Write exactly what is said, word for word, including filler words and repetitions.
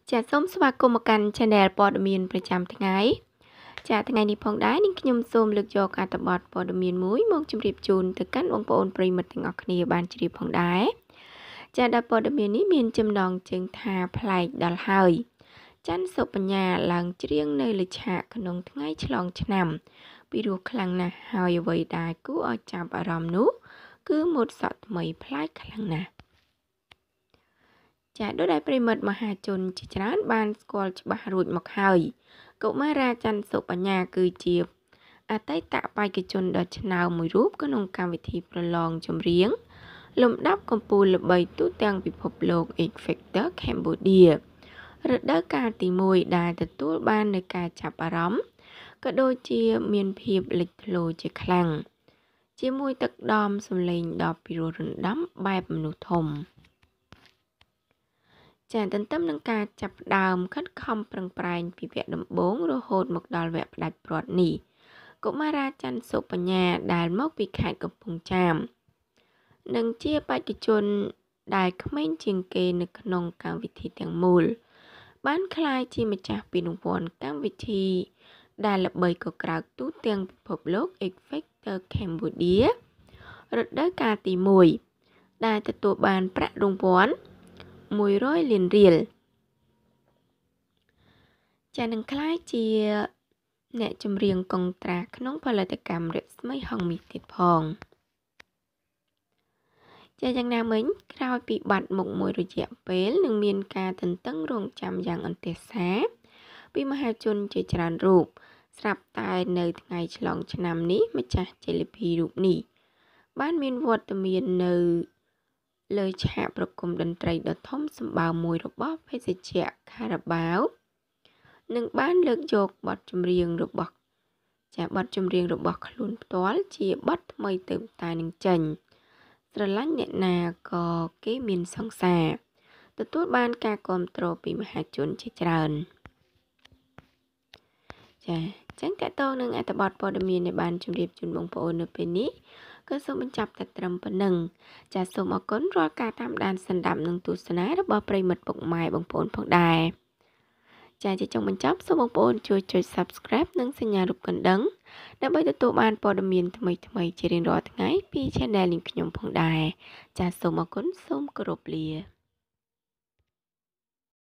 ចាសូមស្វាគមន៍មកកាន់ Channel ព័ត៌មានប្រចាំថ្ងៃចាថ្ងៃនេះផងដែរនាងខ្ញុំសូមលើកយកអត្ថបទព័ត៌មានមួយមកជម្រាបជូនទៅកាន់បងប្អូនប្រិយមិត្តទាំងអស់គ្នាបានជ្រាបផងដែរចាដែលព័ត៌មាននេះមានចំណងជើងថាប្លែកដល់ហើយច័ន្ទសុបញ្ញាឡើងច្រៀងនៅលើឆាកក្នុងថ្ងៃឆ្លងឆ្នាំពីរោះខ្លាំងណាស់ហើយអ្វីដែលគួរឲ្យចាប់អារម្មណ៍នោះគឺម៉ូដសក់ថ្មីប្លែកខ្លាំងណាស់ចាដោយដែលប្រិមិត្តមហាជនជាច្រើនបានស្គាល់ច្បាស់រួចមកហើយកុមារាច័ន្ទសុបញ្ញាគឺជាអតីតបេក្ខជនដ៏ឆ្នើមមួយរូបក្នុងកម្មវិធីប្រឡងចម្រៀងលំដាប់កំពូលល្បីទូទាំងពិភពលោក X Factor Cambodia រដូវកាលទីមួយដែលទទួលបាននូវការចាប់អារម្មណ៍ក៏ដូចជាមានភាពលេចធ្លោជាខ្លាំងជាមួយទឹកដមសម្លេងដ៏ពិរោះរណ្ដំបែបមនុស្សធំចាទន្ទឹមនឹងការចាប់ផ្ដើមខិតខំប្រឹងប្រែងពីវគ្គដំបូងរហូតមកដល់វគ្គផ្ដាច់ព្រាត់នេះកុមារាច័ន្ទសុបញ្ញាដែលមកពីខេត្តកំពង់ចាមនិងជាបេក្ខជនដែលក្មេងជាងគេនៅក្នុងកម្មវិធីទាំងមូលបានក្លាយជាម្ចាស់ពានរង្វាន់កម្មវិធីដែលល្បីកក្រើកទូទាំងពិភពលោក X Factor Cambodia រដូវកាលទីមួយដែលទទួលបានប្រាក់រង្វាន់មួយរយលានរៀលចានឹងក្លាយជាអ្នកចម្រៀងកុងត្រាក្នុងផលិតកម្មរស្មីហងមាសទៀតផងចាយ៉ាងណាមិញក្រោយពីបាត់មុខមួយរយៈពេលនឹងមានការទន្ទឹងរង់ចាំយ៉ាងអន្ទះសាពីមហាជនជាច្រើនរូបស្រាប់តែនៅថ្ងៃឆ្លងឆ្នាំនេះម្ចាស់ជលភីរូបនេះបានមានវត្តមាននៅលើឆាកប្រគំតន្ត្រីដ៏ធំសម្បើមមួយរបស់ភេសជ្ជៈខារ៉ាបាវនិងបានលើកយកបទចម្រៀងរបស់ចាបទចម្រៀងរបស់ខ្លួនផ្ទាល់ជាបទថ្មីទើបតែនឹងចេញស្រឡាញ់អ្នកណាក៏គេមានសង្សារទទួលបានការគាំទ្រពីមហាជនជាច្រើនចាចឹងតើតើនឹងអត្ថបទព័ត៌មានដែលបានជម្រាបជូនបងប្អូននៅពេលនេះក៏សូមបញ្ចប់តែត្រឹមប៉ុណ្ណឹងចាសសូមអរគុណរាល់ការតាមដានស្ដាប់និងទស្សនារបស់ប្រិយមិត្តពុកម៉ែបងប្អូនផងដែរចាជាចុងបញ្ចប់សូមបងប្អូនជួយចុច Subscribe និងសញ្ញារូបកណ្ដឹងដើម្បីទទួលបានព័ត៌មានថ្មីៗជារៀងរាល់ថ្ងៃពី Channel នេះខ្ញុំផងដែរចាសសូមអរគុណសូមគោរពលា